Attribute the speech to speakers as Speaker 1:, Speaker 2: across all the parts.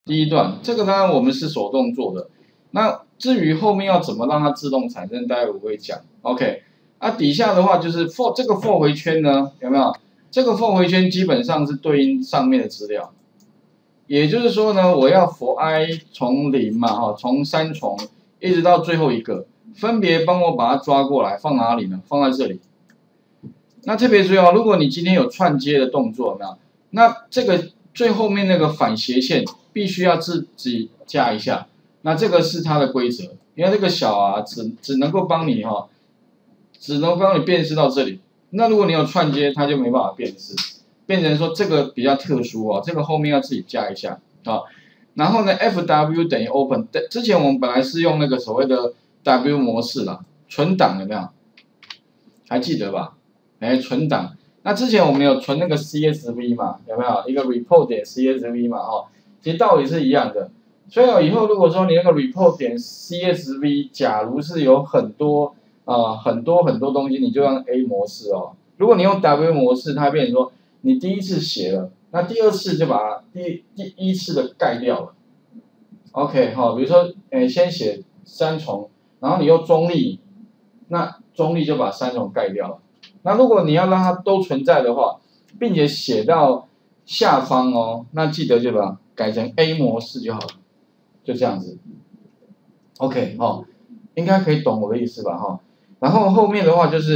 Speaker 1: 第一段，这个呢我们是手动做的。那至于后面要怎么让它自动产生，待会我会讲。OK， 啊底下的话就是 for 这个 for 回圈呢，有没有？这个 for 回圈基本上是对应上面的资料，也就是说呢，我要 for i 从0嘛，哈，从3重一直到最后一个，分别帮我把它抓过来，放哪里呢？放在这里。那特别注意哦，如果你今天有串接的动作，有没有？那这个最后面那个反斜线必须要自己加一下。那这个是它的规则，因为这个小啊，只能够帮你哈，只能帮你辨识到这里。那如果你有串接，它就没办法辨识，变成说这个比较特殊哦，这个后面要自己加一下啊。然后呢 ，FW 等于 open， 之前我们本来是用那个所谓的 W 模式啦，存档有没有？还记得吧？哎，存档。那之前我们有存那个 CSV 嘛，有没有一个 report 点 CSV 嘛？哦，其实道理是一样的。所以以后如果说你那个 report 点 CSV， 假如是有很多很多东西，你就用 A 模式哦。如果你用 W 模式，它变成说你第一次写了，那第二次就把第一次的盖掉了。OK 哈，比如说先写3重，然后你用中立，那中立就把3重盖掉了。那如果你要让它都存在的话，并且写到下方哦，那记得就把它改成 A 模式就好了，就这样子。OK 哦，应该可以懂我的意思吧哈。然后后面的话就是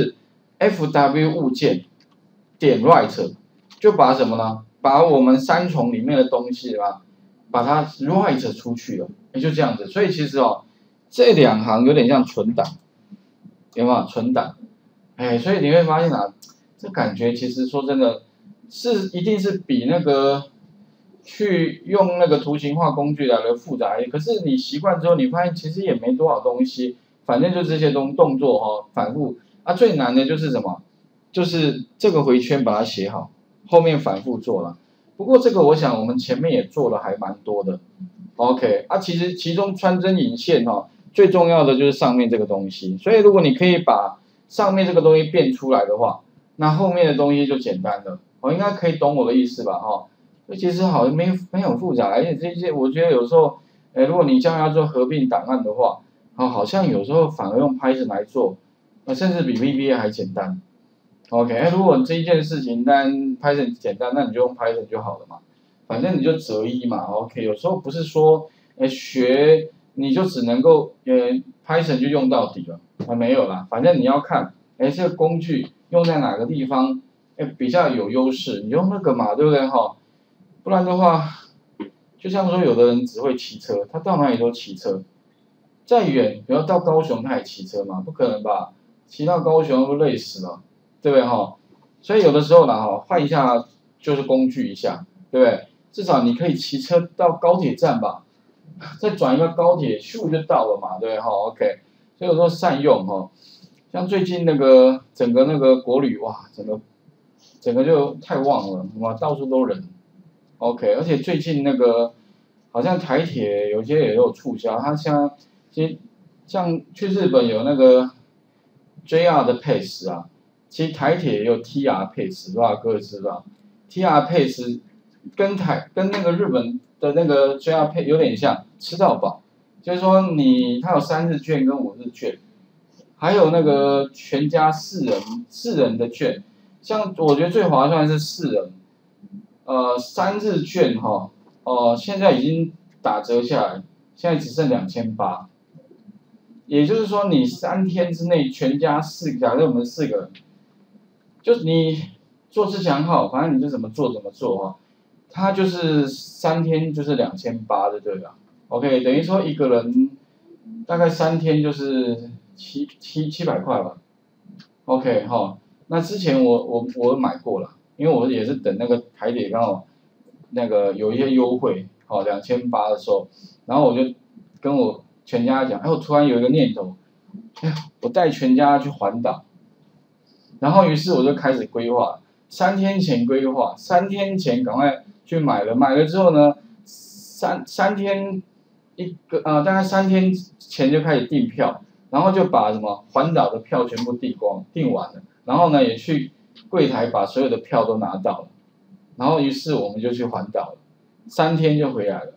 Speaker 1: FW 物件点 write， 就把什么呢？把我们3重里面的东西吧，把它 write 出去了，也就这样子。所以其实哦，这2行有点像存档，有没有存档？哎，所以你会发现啊，这感觉其实说真的，一定是比那个去用那个图形化工具来的复杂一点。可是你习惯之后，你发现其实也没多少东西，反正就这些动作哈，反复啊。最难的就是什么？就是这个回圈把它写好，后面反复做了。不过这个我想我们前面也做了还蛮多的。OK 啊，其实其中穿针引线哈，最重要的就是上面这个东西。所以如果你可以把上面这个东西变出来的话，那后面的东西就简单了。我应该可以懂我的意思吧？哈，其实好像没很复杂，而且这些我觉得有时候，如果你将来要做合并档案的话，好像有时候反而用 Python 来做，甚至比 VBA 还简单。OK， 如果这一件事情但 Python 简单，那你就用 Python 就好了嘛，反正你就择一嘛。OK， 有时候不是说，学你就只能够Python 就用到底了。没有啦，反正你要看，这个工具用在哪个地方，比较有优势，你用那个嘛，对不对哈？不然的话，就像说有的人只会骑车，他到哪里都骑车，再远，比如到高雄他也骑车嘛，不可能吧？骑到高雄都累死了，对不对哈？所以有的时候呢哈，换一下就是工具一下，对不对？至少你可以骑车到高铁站吧，再转一个高铁，咻就到了嘛，对不对哈 ？OK。所以我说善用哈，像最近那个整个那个国旅哇，整个就太旺了，哇，到处都人。OK， 而且最近那个好像台铁有些也有促销，它像其实像去日本有那个 JR 的 Pass 啊，其实台铁也有 TR Pass， 不知道各位知道？TR Pass 跟那个日本的那个 JR Pass 有点像，吃到饱。就是说它有3日券跟5日券，还有那个全家4人的券，像我觉得最划算是4人，3日券哈，现在已经打折下来，现在只剩2800，也就是说你3天之内全家假设我们4个人，就是你做自强号，反正你就怎么做哈，它就是3天就是2800的对了。OK， 等于说一个人大概3天就是700块吧。OK 哈，那之前我买过了，因为我也是等那个台铁刚好那个有一些优惠，2800的时候，然后我就跟我全家讲，我突然有一个念头，我带全家去环岛，然后于是我就开始规划，3天前规划，3天前赶快去买了之后呢，三天。大概3天前就开始订票，然后就把什么环岛的票全部订完了，然后呢也去柜台把所有的票都拿到了，然后于是我们就去环岛了，3天就回来了。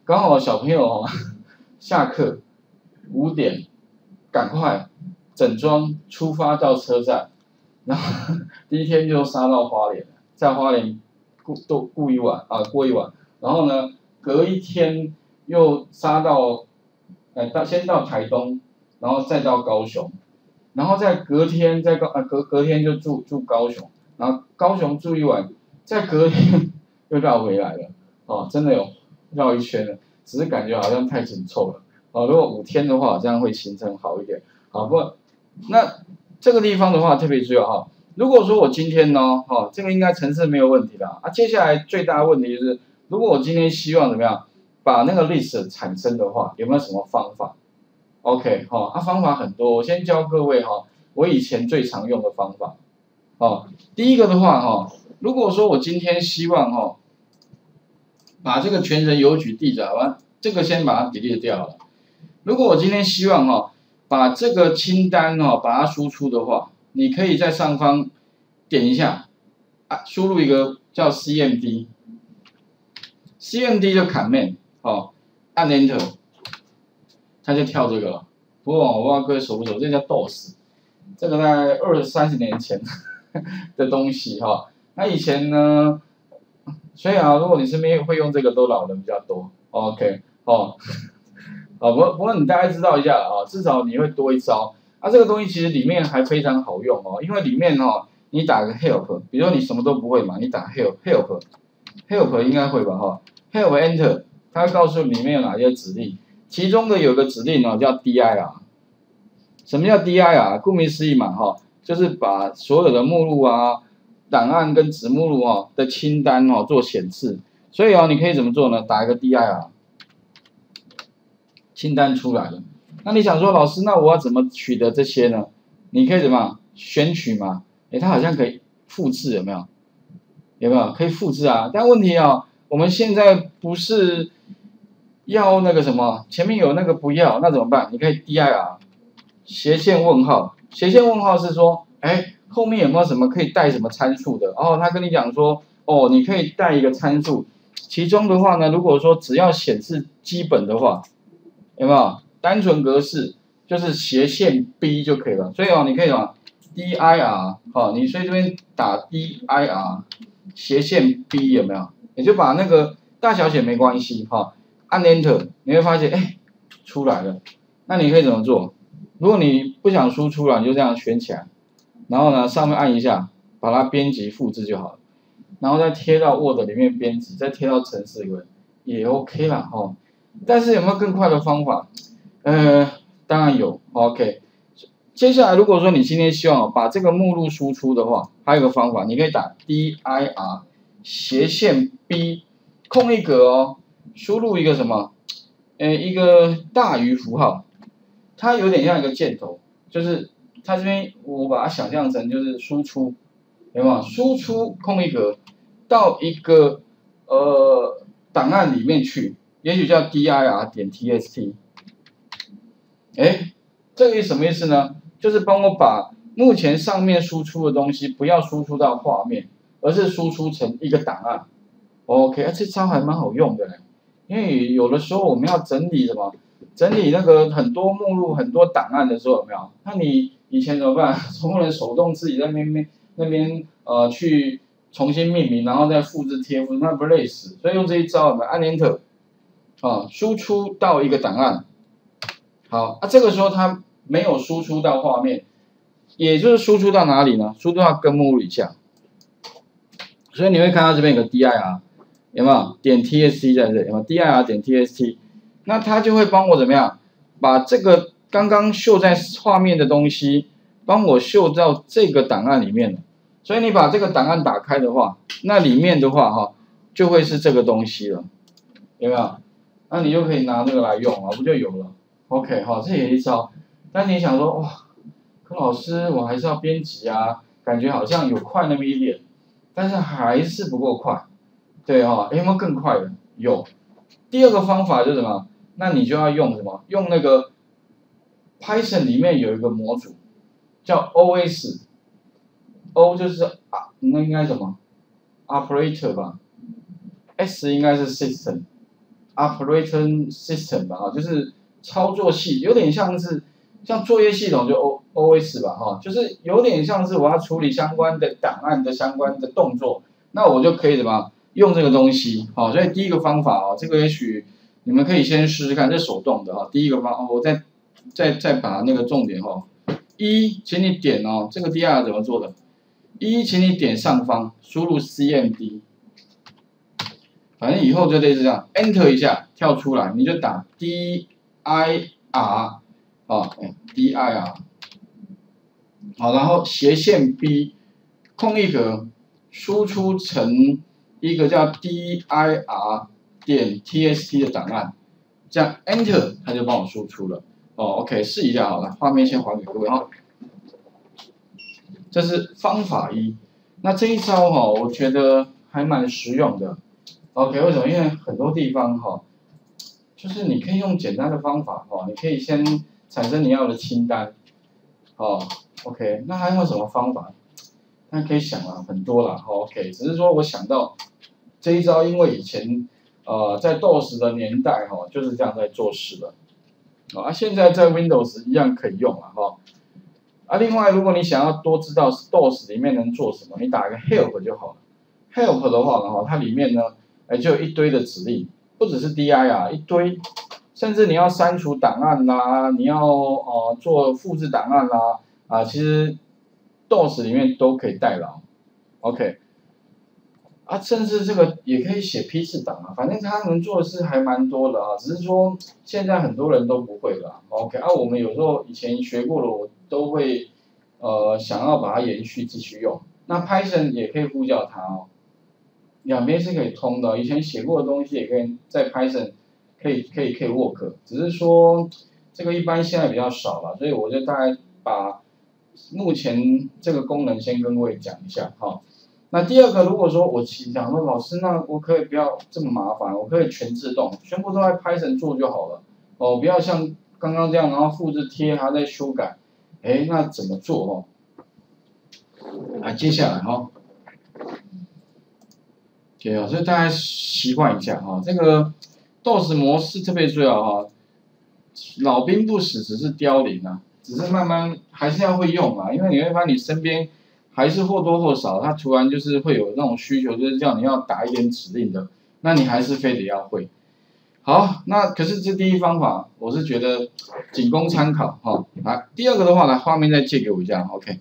Speaker 1: 刚好小朋友哦，下课5点，赶快整装出发到车站，然后第一天就杀到花莲了，在花莲过一晚，然后呢，隔一天又杀到，先到台东，然后再到高雄，然后再隔天隔天就住高雄，然后高雄住一晚，再隔天又绕回来了，哦，真的有绕一圈了，只是感觉好像太紧凑了，哦，如果5天的话，这样会行程好一点，好，不过那这个地方的话特别重要哈。如果说我今天呢，这个应该程式没有问题的啊。接下来最大的问题就是，如果我今天希望怎么样把那个 list 产生的话，有没有什么方法 ？OK，方法很多，我先教各位我以前最常用的方法，第一个的话如果说我今天希望把这个全人邮局地址，好吧，这个先把它 delete 掉了。如果我今天希望把这个清单把它输出的话，你可以在上方点一下，输入一个叫 CMD 就 Command 按 Enter， 它就跳这个了。不过我不知道各位熟不熟，这叫 DOS， 这个在20-30年前的东西那以前呢，所以如果你身边会用这个，都老人比较多。OK 不过你大概知道一下至少你会多一招。这个东西其实里面还非常好用因为里面你打个 help， 比如说你什么都不会嘛，你打 help 应该会吧help enter， 它会告诉你里面有哪些指令，其中的有个指令叫 dir。什么叫 dir？ 顾名思义嘛就是把所有的目录档案跟子目录的清单做显示。所以你可以怎么做呢？打一个 dir， 清单出来了。那你想说，老师，那我要怎么取得这些呢？你可以怎么选取嘛？它好像可以复制，有没有？有没有可以复制啊？但问题我们现在不是要那个什么，前面有那个不要，那怎么办？你可以 dir 斜线问号，斜线问号是说，后面有没有什么可以带什么参数的？他跟你讲说，你可以带一个参数，其中的话呢，如果说只要显示基本的话，有没有？单纯格式就是斜线 B 就可以了，所以你可以dir 你所以这边打 dir 斜线 B 有没有？你就把那个大小写没关系按 Enter 你会发现出来了。那你可以怎么做？如果你不想输出了，你就这样选起来，然后呢上面按一下，把它编辑复制就好了，然后再贴到 Word 里面编辑，再贴到程式里面也 OK 啦但是有没有更快的方法？当然有 ，OK。接下来，如果说你今天希望把这个目录输出的话，还有一个方法，你可以打 dir 斜线 B 空一格输入一个什么？一个大于符号，它有点像一个箭头，就是它这边我把它想象成就是输出，有没有？输出空一格到一个档案里面去，也许叫 dir 点 txt。这个什么意思呢？就是帮我把目前上面输出的东西不要输出到画面，而是输出成一个档案。OK，这招还蛮好用的，因为有的时候我们要整理什么，整理那个很多目录、很多档案的时候，有没有？那你以前怎么办？总不能手动自己在那边去重新命名，然后再复制贴附，那不累死？所以用这一招，我们按 Enter， 输出到一个档案。好，这个时候它没有输出到画面，也就是输出到哪里呢？输出到根目录以下。所以你会看到这边有个 dir， 有没有？点 txt 在这里，有没有 dir 点 txt？ 那它就会帮我怎么样？把这个刚刚秀在画面的东西，帮我秀到这个档案里面了。所以你把这个档案打开的话，那里面的话就会是这个东西了，有没有？那你就可以拿这个来用不就有了？ OK 这也一招，但你想说哇，柯老师我还是要编辑感觉好像有快那么一点，但是还是不够快，对有没有更快的？有。第二个方法就是什么？那你就要用什么？用那个 Python 里面有一个模组叫 OS，O 就是那应该什么 operator 吧 ，S 应该是 system， operating system 吧，就是操作系，有点像作业系统就 OS 吧，就是有点像是我要处理相关的档案的相关的动作，那我就可以怎么用这个东西，所以第一个方法这个也许你们可以先试试看，这手动的第一个方，我再把那个重点请你点这个 DR 怎么做的？请你点上方，输入 CMD， 反正以后就类似这样 ，Enter 一下跳出来，你就打 DIR DIR， 好，然后斜线 B 空一格，输出成一个叫 dir 点 txt 的档案，这样 Enter 它就帮我输出了。OK， 试一下好了，画面先还给各位这是方法一，那这一招我觉得还蛮实用的。OK， 为什么？因为很多地方就是你可以用简单的方法你可以先产生你要的清单OK， 那还有什么方法？大家可以想很多啦OK， 只是说我想到这一招，因为以前在 DOS 的年代就是这样在做事的现在在 Windows 一样可以用另外如果你想要多知道 DOS 里面能做什么，你打一个 help 就好了。help 的话呢它里面呢就有一堆的指令，不只是 dir 一堆，甚至你要删除档案啦，你要做复制档案啦其实 DOS 里面都可以代劳 ，OK， 甚至这个也可以写批次档反正它能做的事还蛮多的只是说现在很多人都不会了 ，OK， 我们有时候以前学过了，我都会想要把它延续继续用。那 Python 也可以呼叫它两边是可以通的，以前写过的东西也可以在 Python 可以 work， 只是说这个一般现在比较少了，所以我就大概把目前这个功能先跟各位讲一下那第二个，如果说我想说老师，那我可以不要这么麻烦，我可以全自动，全部都在 Python 做就好了不要像刚刚这样，然后复制贴还在修改，那怎么做接下来OK， 所以大家习惯一下这个 DOS 模式特别重要老兵不死只是凋零只是慢慢还是要会用因为你会发现你身边还是或多或少，它突然就是会有那种需求，就是叫你要打一点指令的，那你还是非得要会。好，那可是这第一方法，我是觉得仅供参考来，第二个的话，来画面再借给我一下 ，OK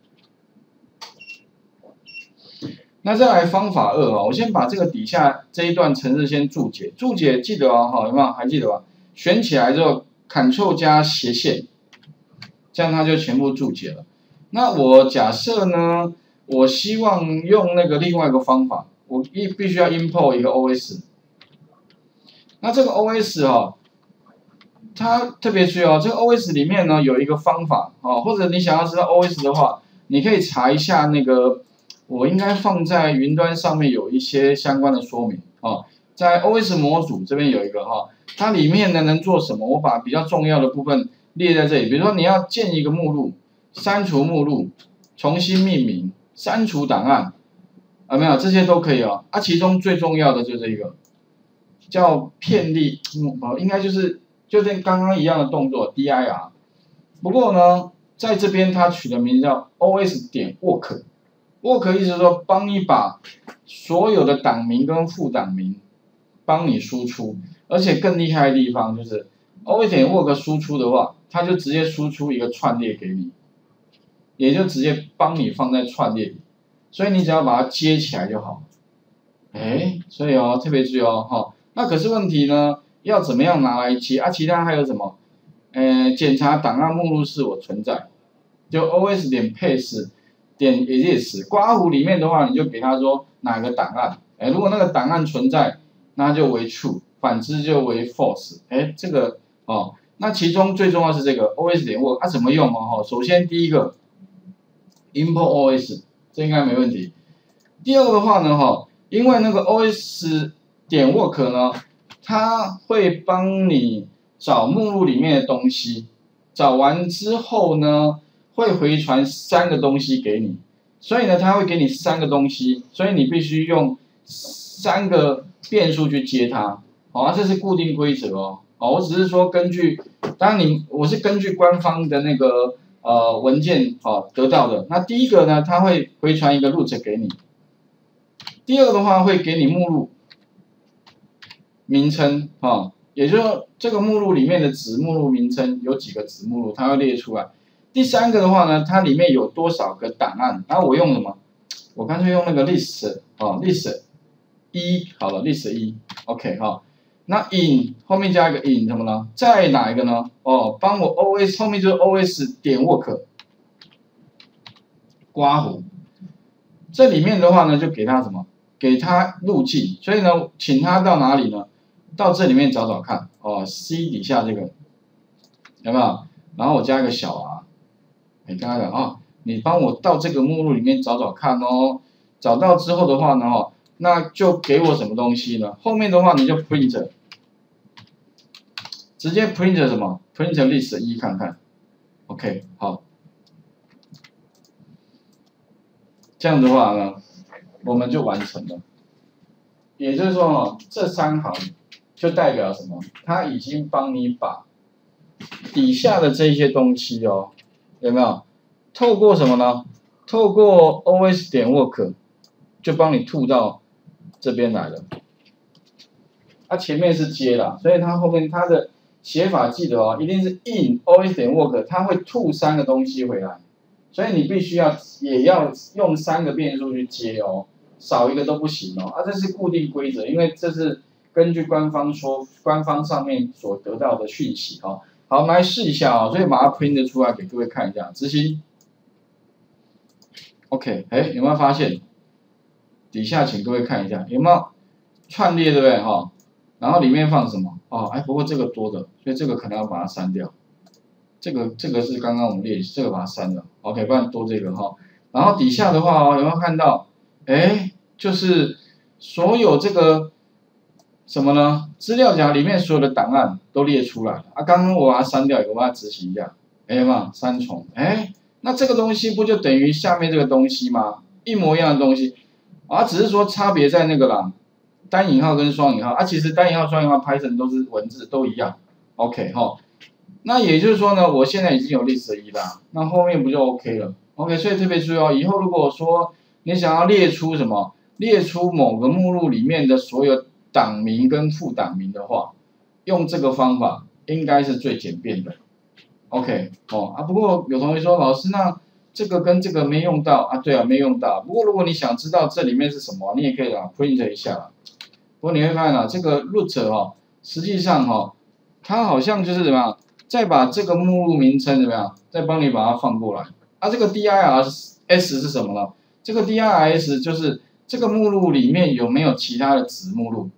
Speaker 1: 那再来方法二我先把这个底下这一段程式先注解，注解记得有没有？还记得吧？选起来之后 ，Ctrl 加斜线，这样它就全部注解了。那我假设呢，我希望用那个另外一个方法，我必须要 import 一个 OS。那这个 OS 它特别注意这个 OS 里面呢有一个方法或者你想要知道 OS 的话，你可以查一下那个，我应该放在云端上面有一些相关的说明在 OS 模组这边有一个它里面呢能做什么？我把比较重要的部分列在这里，比如说你要建一个目录。删除目录，重新命名，删除档案，没有这些都可以其中最重要的就是这个，叫片例，应该就跟刚刚一样的动作 dir， 不过呢，在这边它取的名字叫 os 点 work 意思是说帮你把所有的档名跟副档名帮你输出，而且更厉害的地方就是 os 点 work 输出的话，它就直接输出一个串列给你。也就直接帮你放在串列里，所以你只要把它接起来就好。所以特别注意那可是问题呢，要怎么样拿来接其他还有什么？检查档案目录是否存在，就 os 点 paste 点 exist 刮弧里面的话，你就给他说哪个档案，如果那个档案存在，那就为 true， 反之就为 false。这个那其中最重要是这个 os 点 work，怎么用首先第一个。import OS 这应该没问题。第二个的话呢，因为那个 OS 点 work 呢，它会帮你找目录里面的东西，找完之后呢，会回传3个东西给你，所以呢，它会给你3个东西，所以你必须用3个变数去接它。 好啊，这是固定规则哦。好，我只是说根据，当然我是根据官方的那个文件得到的。那第一个呢，它会回传一个 root 给你。第二个的话会给你目录名称也就是说这个目录里面的子目录名称有几个子目录，它会列出来。第三个的话呢，它里面有多少个档案？然后我用什么？我干脆用那个 list 一好了 list 一 OK 那 in 后面加一个 in 什么呢？在哪一个呢？帮我 os 后面就是 os 点 work 刮胡。这里面的话呢，就给他什么？给他路径。所以呢，请他到哪里呢？到这里面找找看C 底下这个有没有？然后我加一个小 r， 跟他讲你帮我到这个目录里面找找看哦。找到之后的话呢那就给我什么东西呢？后面的话你就 print， 直接 print 什么 ？print list 一看看 ，OK 好。这样的话呢，我们就完成了。也就是说这3行就代表什么？它已经帮你把底下的这些东西有没有？透过什么呢？透过 os 点 work 就帮你吐到这边来了。它前面是接啦，所以它后面它的写法记得一定是 in os 点 work， 它会吐3个东西回来，所以你必须也要用3个变数去接少一个都不行这是固定规则，因为这是根据官方上面所得到的讯息好，我们来试一下所以把它 print 出来给各位看一下，执行。OK， 有没有发现？底下请各位看一下，有没有串列，对不对然后里面放什么？不过这个多的，所以这个可能要把它删掉。这个是刚刚我们练习，这个把它删了。OK， 不然多这个然后底下的话有没有看到？就是所有这个什么呢？资料夹里面所有的档案都列出来了刚刚我把它删掉，我把它执行一下，有没有删重？那这个东西不就等于下面这个东西吗？一模一样的东西只是说差别在那个啦，单引号跟双引号其实单引号、双引号 Python 都是文字都一样 ，OK 那也就是说呢，我现在已经有 list 1啦，那后面不就 OK 了 ？OK， 所以特别注意以后如果说你想要列出什么，列出某个目录里面的所有档名跟副档名的话，用这个方法应该是最简便的。OK 不过有同学说老师那这个跟这个没用到对啊没用到。不过如果你想知道这里面是什么，你也可以print 一下不过你会发现这个 root 实际上它好像就是怎么样，再把这个目录名称怎么样，再帮你把它放过来这个 dirs 是什么呢？这个 dirs 就是这个目录里面有没有其他的子目录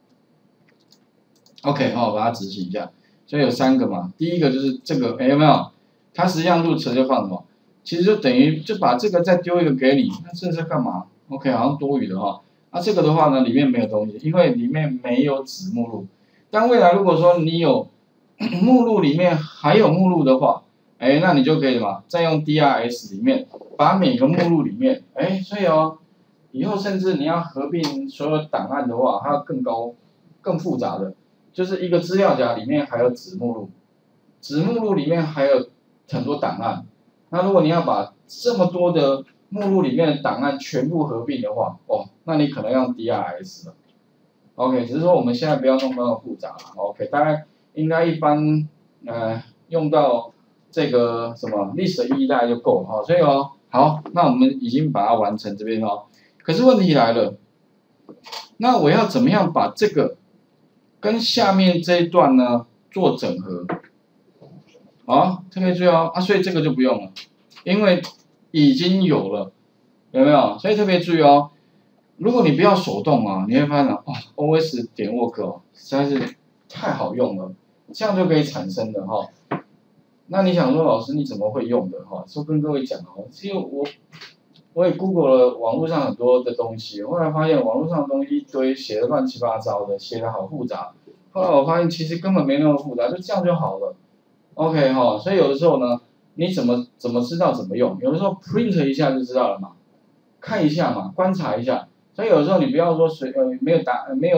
Speaker 1: ？OK 把它执行一下。所以有3个嘛，第一个就是这个有没有？它实际上root就放什么？其实就等于就把这个再丢一个给你，那这是干嘛 ？OK 好像多余的这个的话呢里面没有东西，因为里面没有子目录。但未来如果说你有目录里面还有目录的话，那你就可以再用 DRS 里面把每个目录里面所以以后甚至你要合并所有档案的话，还有更复杂的。就是一个资料夹里面还有子目录，子目录里面还有很多档案。那如果你要把这么多的目录里面的档案全部合并的话，那你可能用 DRS 了。OK， 只是说我们现在不要弄那么复杂了。OK， 大概应该一般用到这个什么 list 1大概就够了所以好，那我们已经把它完成这边可是问题来了，那我要怎么样把这个跟下面这一段呢做整合？特别注意所以这个就不用了，因为已经有了，有没有？所以特别注意如果你不要手动你会发现os 点 work 实在是太好用了，这样就可以产生的那你想说老师你怎么会用的就跟各位讲其实我也 Google 了网络上很多的东西，后来发现网络上的东西一堆，写的乱七八糟的，写的好复杂。后来我发现其实根本没那么复杂，就这样就好了。OK 所以有的时候呢，你怎么知道怎么用？有的时候 print 一下就知道了嘛，看一下嘛，观察一下。所以有的时候你不要说没有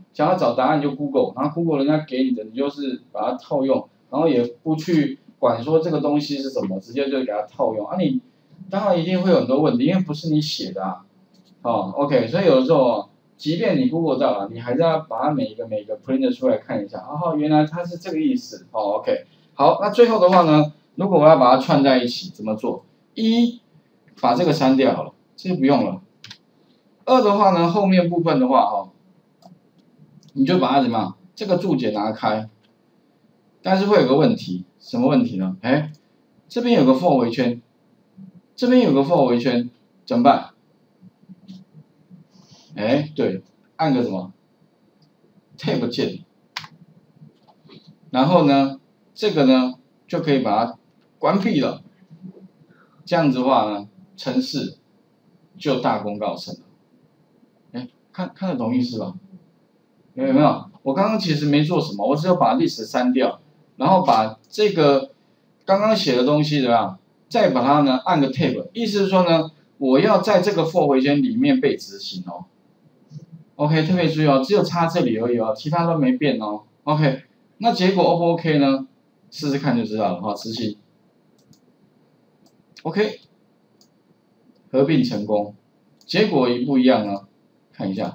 Speaker 1: 想要找答案就 Google， 然后 Google 人家给你的，你就是把它套用，然后也不去管说这个东西是什么，直接就给它套用啊，你当然一定会有很多问题，因为不是你写的啊。OK， 所以有的时候即便你 Google 到了，你还是要把它每一个 print 出来看一下，原来它是这个意思。OK， 好，那最后的话呢，如果我要把它串在一起，怎么做？一，把这个删掉好了，这个不用了。二的话呢，后面部分的话你就把它怎么样？这个注解拿开，但是会有个问题，什么问题呢？这边有个 for 回圈，这边有个 for 回圈，怎么办？对，按个什么 Tab 键，然后呢，这个呢就可以把它关闭了。这样子的话呢，程式就大功告成了。看得懂意思吧？有没有？我刚刚其实没做什么，我只有把历史删掉，然后把这个刚刚写的东西怎么样，再把它呢按个 Tab， 意思是说呢，我要在这个 for 回圈里面被执行哦。OK， 特别注意哦，只有差这里而已哦，其他都没变哦。OK， 那结果 O 不 OK 呢？试试看就知道了哈，执行。OK， 合并成功，结果一不一样呢？看一下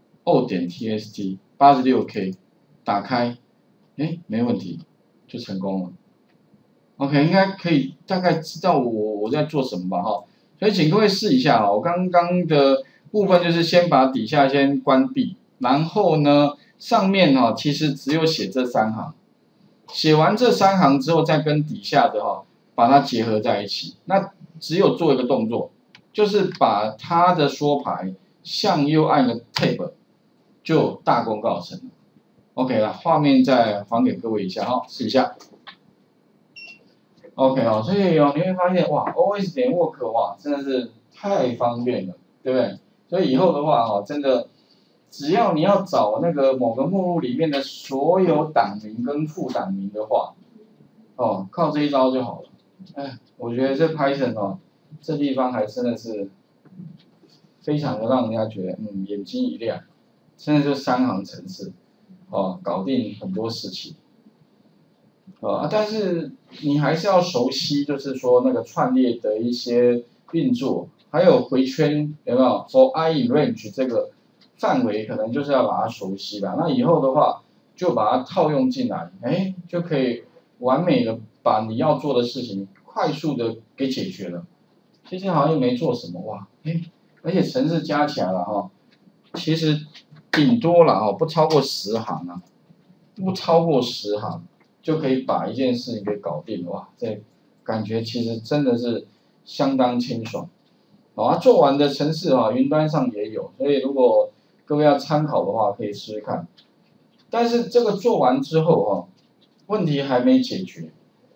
Speaker 1: O 点 TST 86K， 打开，没问题，就成功了。OK， 应该可以大概知道我在做什么吧哈，所以请各位试一下我刚刚的部分就是先把底下先关闭，然后呢上面其实只有写这3行，写完这3行之后再跟底下的把它结合在一起，那只有做一个动作，就是把它的缩排向右按个 Tab， 就大功告成了。OK 了，画面再还给各位一下试一下。OK 所以你会发现哇 ，OS 点 work 哇，真的是太方便了，对不对？所以以后的话真的，只要你要找那个某个目录里面的所有档名跟副档名的话，靠这一招就好了。我觉得这 Python 这地方还真的是非常的让人家觉得眼睛一亮，真的就3行程式搞定很多事情。但是你还是要熟悉，就是说那个串列的一些运作，还有回圈有没有 ？For I in range 这个范围可能就是要把它熟悉吧。那以后的话就把它套用进来，就可以完美的把你要做的事情快速的给解决了。其实好像没做什么哇，而且程式加起来了其实顶多了不超过10行啊，不超过10行。就可以把一件事情给搞定了哇！这感觉其实真的是相当清爽。做完的程式云端上也有，所以如果各位要参考的话，可以试试看。但是这个做完之后问题还没解决。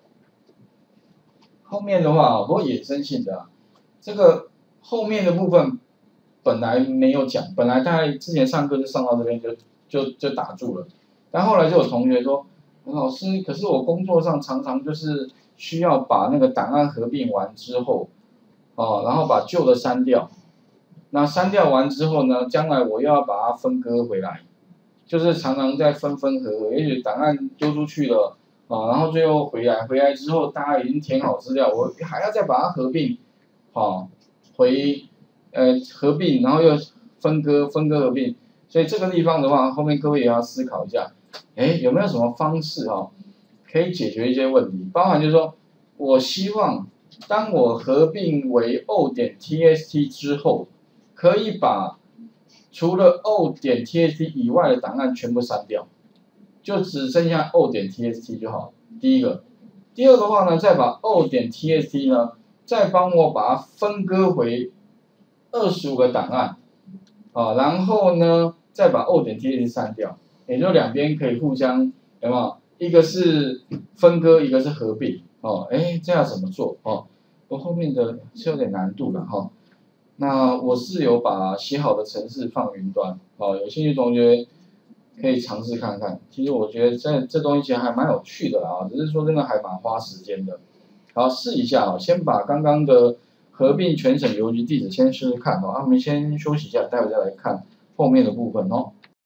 Speaker 1: 后面的话不过衍生性的这个后面的部分本来没有讲，本来大概之前上课就上到这边就打住了，但后来就有同学说。老师，可是我工作上常常就是需要把那个档案合并完之后，然后把旧的删掉，那删掉完之后呢，将来我又要把它分割回来，就是常常在分合，也许档案丢出去了，然后最后回来之后大家已经填好资料，我还要再把它合并，合并，然后又分割合并，所以这个地方的话，后面各位也要思考一下。有没有什么方式可以解决一些问题？包含就是说，我希望当我合并为 O 点 TST 之后，可以把除了 O 点 TST 以外的档案全部删掉，就只剩下 O 点 TST 就好。第一个，第二的话呢，再把 O 点 TST 呢，再帮我把它分割回25个档案，然后呢，再把 O 点 TST 删掉。也就两边可以互相有没有？一个是分割，一个是合并这样怎么做我后面的是有点难度了那我是有把写好的程式放云端有兴趣同学可以尝试看看。其实我觉得这东西其实还蛮有趣的啦只是说真的还蛮花时间的。好，试一下先把刚刚的合并全省邮局地址先试试看我们先休息一下，待会再来看后面的部分